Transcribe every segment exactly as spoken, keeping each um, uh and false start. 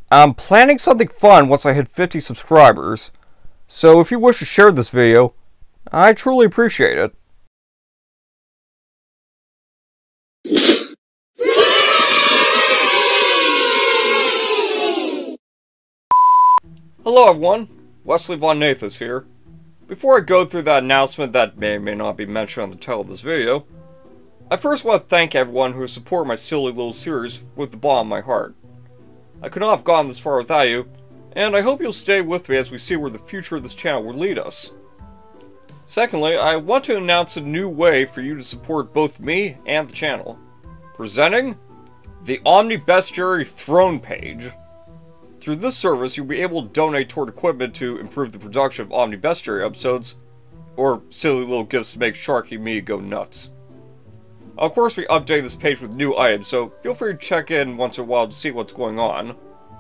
I'm planning something fun once I hit fifty subscribers, so if you wish to share this video, I truly appreciate it. Hello everyone, Wesley Von Nathus here. Before I go through that announcement that may or may not be mentioned on the title of this video, I first want to thank everyone who has supported my silly little series with the bottom of my heart. I could not have gone this far without you, and I hope you'll stay with me as we see where the future of this channel will lead us. Secondly, I want to announce a new way for you to support both me and the channel. Presenting the Omnibestiary Throne page. Through this service, you'll be able to donate toward equipment to improve the production of Omnibestiary episodes, or silly little gifts to make Sharky and me go nuts. Of course, we update this page with new items, so feel free to check in once in a while to see what's going on.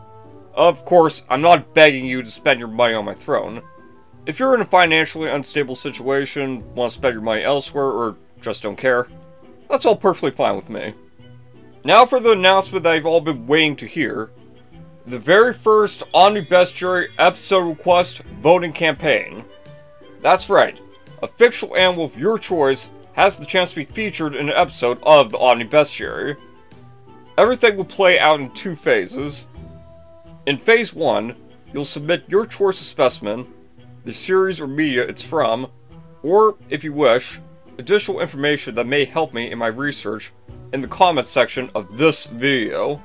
Of course, I'm not begging you to spend your money on my throne. If you're in a financially unstable situation, want to spend your money elsewhere, or just don't care, that's all perfectly fine with me. Now for the announcement that you've all been waiting to hear. The very first Omnibestiary episode request voting campaign. That's right, a fictional animal of your choice has the chance to be featured in an episode of the Omnibestiary. Everything will play out in two phases. In phase one, you'll submit your choice of specimen, the series or media it's from, or, if you wish, additional information that may help me in my research in the comments section of this video.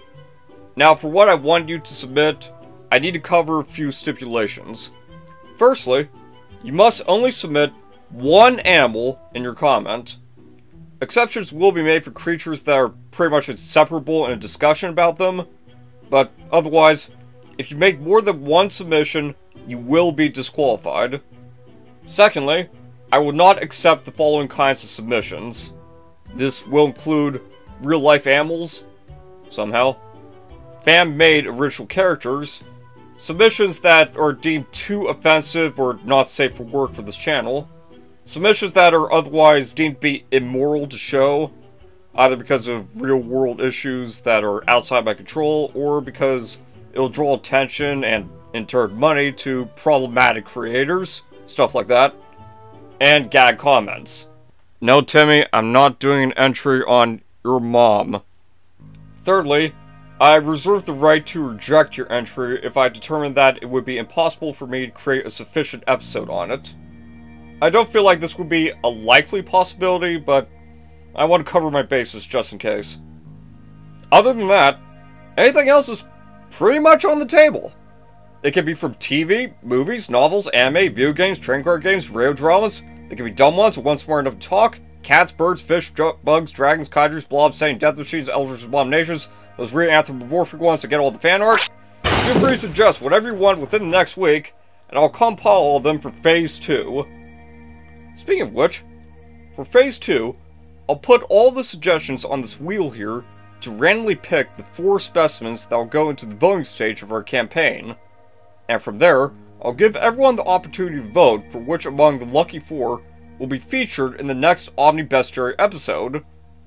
Now, for what I want you to submit, I need to cover a few stipulations. Firstly, you must only submit one animal in your comment. Exceptions will be made for creatures that are pretty much inseparable in a discussion about them, but otherwise, if you make more than one submission, you will be disqualified. Secondly, I will not accept the following kinds of submissions. This will include real-life animals, somehow, fan-made original characters, submissions that are deemed too offensive or not safe for work for this channel, submissions that are otherwise deemed to be immoral to show, either because of real-world issues that are outside my control, or because it'll draw attention and, in turn, money to problematic creators, stuff like that, and gag comments. No, Timmy, I'm not doing an entry on your mom. Thirdly, I reserve the right to reject your entry if I determine that it would be impossible for me to create a sufficient episode on it. I don't feel like this would be a likely possibility, but I want to cover my bases just in case. Other than that, anything else is pretty much on the table. It can be from T V, movies, novels, anime, video games, train card games, radio dramas. They can be dumb ones or ones smart enough to talk. Cats, birds, fish, bugs, dragons, kaijus, blobs, saying death machines, elders, abominations. Those real anthropomorphic ones that get all the fan art. Feel free to suggest whatever you want within the next week, and I'll compile all of them for phase two. Speaking of which, for phase two, I'll put all the suggestions on this wheel here to randomly pick the four specimens that will go into the voting stage of our campaign. And from there, I'll give everyone the opportunity to vote for which among the lucky four will be featured in the next Omnibestiary episode.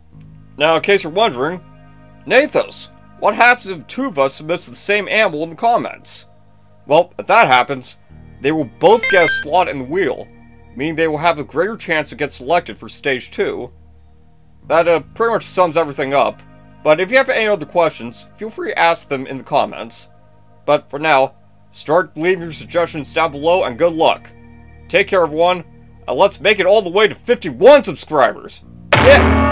Now, in case you're wondering, Nathus, what happens if two of us submits the same animal in the comments? Well, if that happens, they will both get a slot in the wheel, meaning they will have a greater chance to get selected for stage two. That uh, pretty much sums everything up, but if you have any other questions, feel free to ask them in the comments. But for now, start leaving your suggestions down below and good luck. Take care everyone, and let's make it all the way to fifty-one subscribers! Yeah!